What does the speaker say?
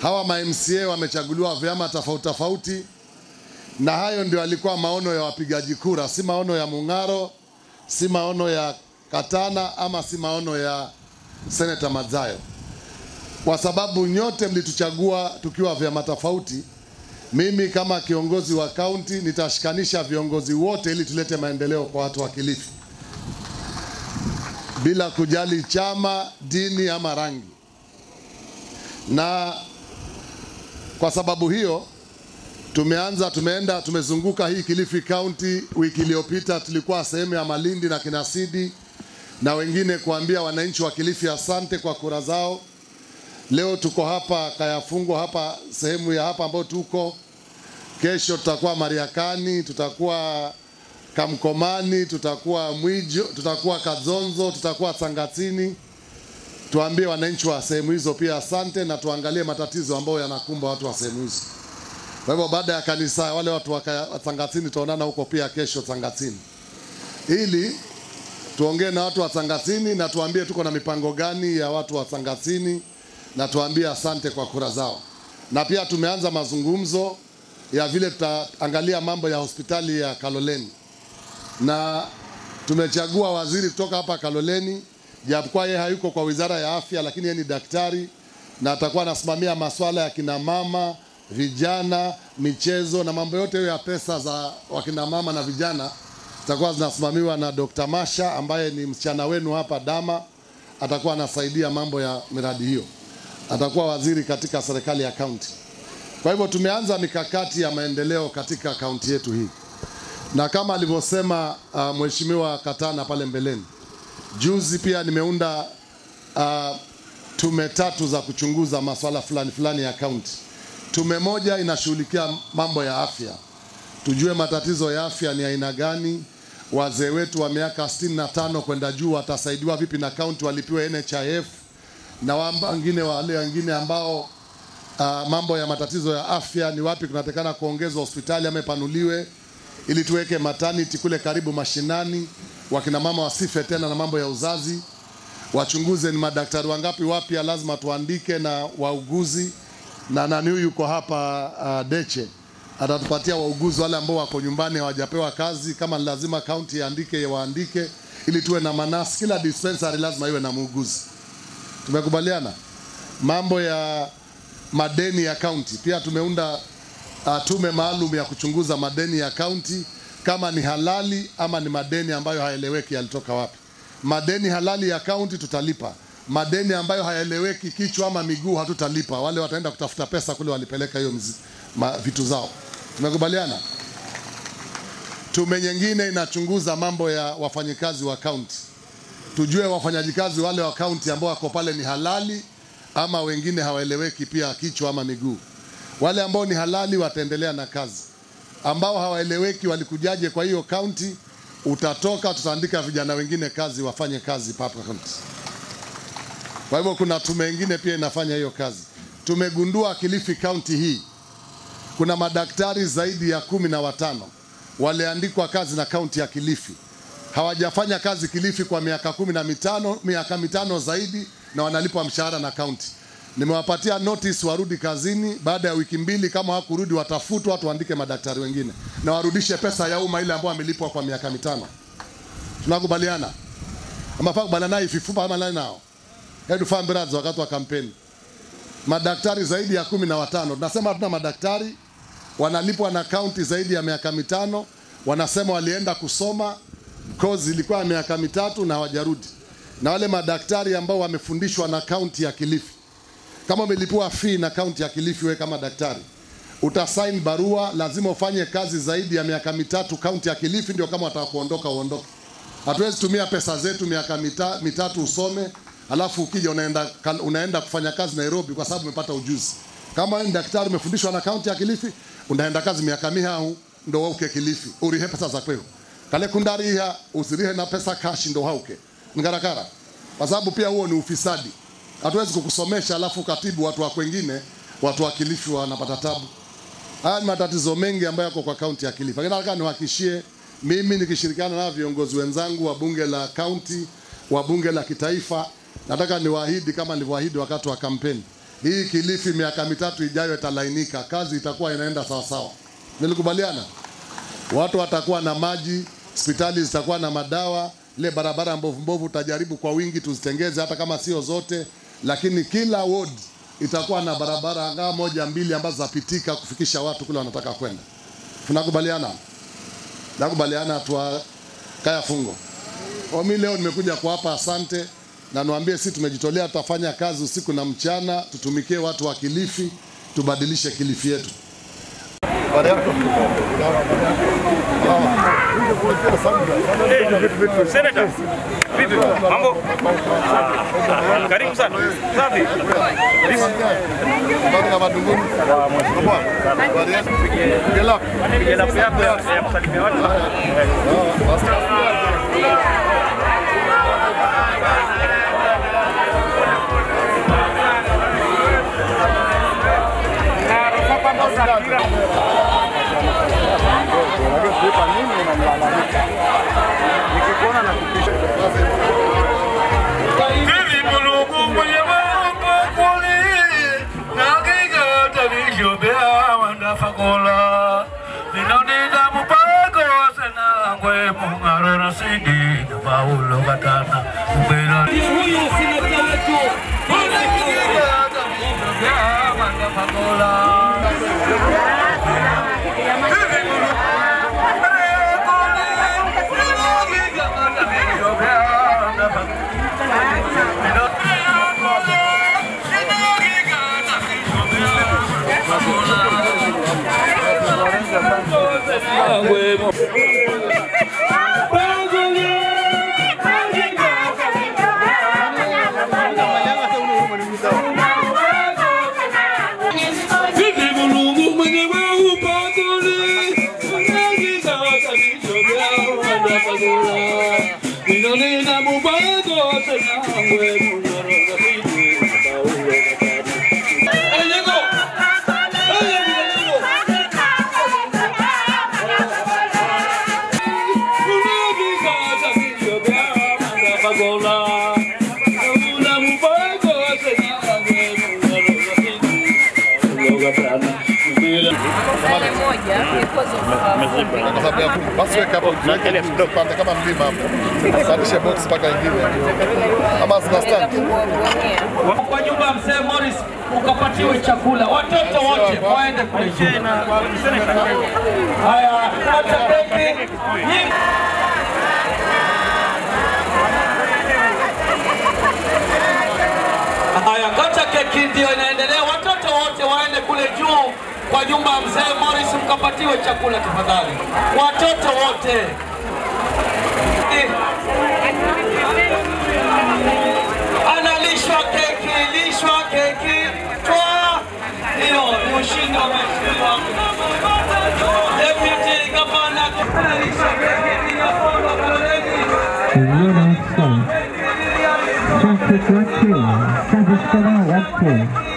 Hawa ma-MCA wamechaguliwa vyama tofauti tofauti, na hayo ndio alikuwa maono ya wapigaji kura, si maono ya Mungaro, si maono ya Katana, ama si maono ya Senator Madzayo. Kwa sababu nyote mlituchagua tukiwa vyama tofauti, mimi kama kiongozi wa kaunti nitashikanisha viongozi wote ili tulete maendeleo kwa watu wa Kilifi, bila kujali chama, dini ama rangi. Na kwa sababu hiyo tumezunguka hii Kilifi County. Wiki iliyopita tulikuwa sehemu ya Malindi na Kinasidi na wengine, kuambia wananchi wa Kilifi asante kwa kura zao. Leo tuko hapa Kayafungo, hapa sehemu ya hapa ambao tuko. Kesho tutakuwa Mariakani, tutakuwa Kamkomani, tutakuwa Mwijo, tutakuwa Kadzonzo, tutakuwa Sangatini. Tuambie wananchi wa sehemu hizo pia asante, na tuangalie matatizo ambayo yanakumba watu wa sehemu hizo. Kwa hivyo baada ya kanisa, wale watu wa Sangatini tutaonana huko pia kesho Sangatini, ili tuongee na watu wa Sangatini na tuambie tuko na mipango gani ya watu wa Sangatini, na tuambie asante kwa kura zao. Na pia tumeanza mazungumzo ya vile tutaangalia mambo ya hospitali ya Kaloleni, na tumechagua waziri kutoka hapa Kaloleni, japokuwa yeye hayuko kwa wizara ya afya, lakini yeye ni daktari na atakuwa anasimamia masuala ya kina mama, vijana, michezo na mambo yote ya pesa za wakina mama na vijana zitakuwa zinasimamiwa na Dr. Masha ambaye ni msichana wenu hapa Dama. Atakuwa anasaidia mambo ya miradi hiyo, atakuwa waziri katika serikali ya kaunti. Kwa hivyo tumeanza mikakati ya maendeleo katika kaunti yetu hii, na kama alivyosema mheshimiwa Katana pale mbeleni, juzi pia nimeunda tume 3 za kuchunguza masuala fulani ya kaunti. Tume moja inashughulikia mambo ya afya, tujue matatizo ya afya ni aina gani, wazee wetu wa miaka 65 kwenda juu watasaidiwa vipi na kaunti walipiwe NHIF, na wale wengine ambao mambo ya matatizo ya afya ni wapi kunatakana kuongezwa hospitali ama panuliwe, ili tuweke maternity kule karibu mashinani, wakina mama wasife tena na mambo ya uzazi. Wachunguze ni madaktari wangapi wapya lazima tuandike, na wauguzi, na nani huyu yuko hapa Deche atatupatia wauguzi wale ambao wako nyumbani hawajapewa kazi, kama ni lazima kaunti iandike waandike, ili tuwe na manasi. Kila dispensary lazima iwe na muuguzi. Tumekubaliana. Mambo ya madeni ya kaunti pia tumeunda tume maalum ya kuchunguza madeni ya kaunti, kama ni halali ama ni madeni ambayo haeleweki yalitoka wapi. Madeni halali ya kaunti tutalipa, madeni ambayo hayaeleweki kichwa ama miguu hatutalipa. Wale wataenda kutafuta pesa kule walipeleka hiyo vitu zao. Tumekubaliana. Tume nyingine inachunguza mambo ya wafanyikazi wa kaunti, tujue wafanyakazi wale wa kaunti ambao wako pale ni halali ama wengine hawaeleweki pia kichwa ama miguu. Wale ambao ni halali wataendelea na kazi, ambao hawaeleweki walikujaje kwa hiyo kaunti utatoka, tutaandika vijana wengine kazi wafanye kazi papa kaunti. Kwa hivyo kuna tume nyingine pia inafanya hiyo kazi. Tumegundua Kilifi County hii kuna madaktari zaidi ya 15 waliandikwa kazi na kaunti ya Kilifi, hawajafanya kazi Kilifi kwa miaka 15, miaka 5 zaidi, na wanalipwa mshahara na kaunti. Nimewapatia notice warudi kazini, baada ya wiki 2 kama hakurudi watafutwa, tuandike madaktari wengine na warudishe pesa ya umma ile ambayo amelipwa kwa miaka 5. Tunakubaliana? Ama fa kubaliana naye ififupa ama nani nao? Head fambrads wakati wa kampeni. Madaktari zaidi ya 15. Tunasema hatuna madaktari, wanalipwa na kaunti zaidi ya miaka 5, wanasema walienda kusoma kozi ilikuwa ya miaka 3 na hawajarudi. Na wale madaktari ambao wamefundishwa na kaunti ya Kilifi, kama umelipua fee na kaunti ya Kilifi, wewe kama daktari utasign barua, lazima ufanye kazi zaidi ya miaka 3 kaunti ya Kilifi, ndio kama watakuondoka uondoke. Hatuwezi tumia pesa zetu miaka 3 usome, alafu ukija unaenda kufanya kazi Nairobi kwa sababu umepata ujuzi. Kama wewe ni daktari umefundishwa na kaunti ya Kilifi, unaenda kazi miaka 5 ndio uke Kilifi, urihe pesa za kweo. Kale kundari ya usirihe na pesa cash ndio hauke. Ngarakara. Kwa sababu pia huo ni ufisadi. Hatuwezi kukusomesha alafu katibu watu wa wengine, watu wa Kilifi wanapata tabu. Haya ni matatizo mengi ambayo yako kwa kaunti ya Kilifi. Lakini nataka niwahakishie, mimi nikishirikiana na viongozi wenzangu wa bunge la kaunti, wa bunge la kitaifa, nataka niwaahidi kama nilivyoahidi wakati wa kampeni, hii Kilifi miaka mitatu ijayo italainika, kazi itakuwa inaenda sawa sawa. Nilikubaliana? Watu watakuwa na maji, hospitali zitakuwa na madawa, ile barabara mbovu utajaribu kwa wingi tuzitengeze hata kama sio zote, lakini kila ward itakuwa na barabara angaa moja mbili ambazo zapitika kufikisha watu kule wanataka kwenda. Tunakubaliana? Nakubaliana kaya fungo. Mimi leo nimekuja kuwapa asante na niwaambie sisi tumejitolea, tutafanya kazi usiku na mchana, tutumikie watu wa Kilifi, tubadilishe Kilifi yetu. Senator, vipi? Mambo? Karibu sana. Safi. Bado madunguni. Gela yako ya kusalimia watu. kama mlima hapo. Salishe box mpaka ingine. Ama stand. Kwa nyumba mzee Morris ukapatiwe chakula. Watoto wote waende kule chini. Haya, hata keki. Haya, kata keki ndio inaendelea. Watoto wote waende kule juu kwa nyumba mzee Morris mkapatiwe chakula tafadhali. Watoto wote. Analishwa keki, lishwa keki. Toa. Hiyo ni ushindi wa mheshimiwa. Deputy Governor analishwa keki ya fondo kolegi. Traffic watu, service kama watu.